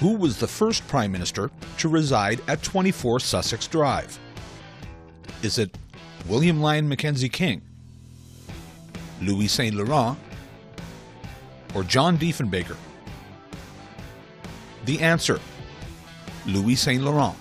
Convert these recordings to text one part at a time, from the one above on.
Who was the first Prime Minister to reside at 24 Sussex Drive? Is it William Lyon Mackenzie King, Louis Saint Laurent, or John Diefenbaker? The answer: Louis Saint Laurent.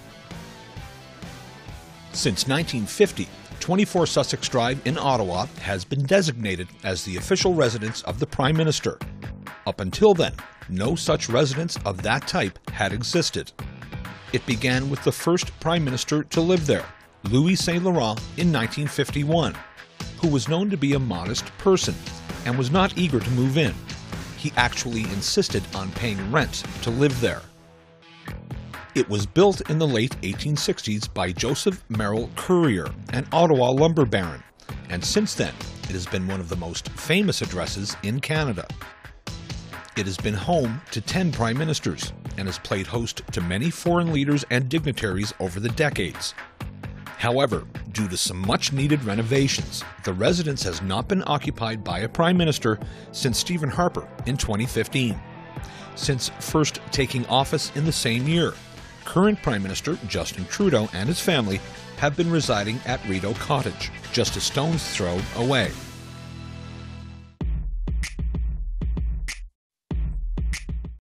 Since 1950, 24 Sussex Drive in Ottawa has been designated as the official residence of the Prime Minister. Up until then, no such residence of that type had existed. It began with the first Prime Minister to live there, Louis Saint Laurent, in 1951, who was known to be a modest person and was not eager to move in. He actually insisted on paying rent to live there. It was built in the late 1860s by Joseph Merrill Currier, an Ottawa lumber baron, and since then it has been one of the most famous addresses in Canada. It has been home to 10 prime ministers and has played host to many foreign leaders and dignitaries over the decades. However, due to some much-needed renovations, the residence has not been occupied by a prime minister since Stephen Harper in 2015. Since first taking office in the same year, current Prime Minister Justin Trudeau and his family have been residing at Rideau Cottage, just a stone's throw away.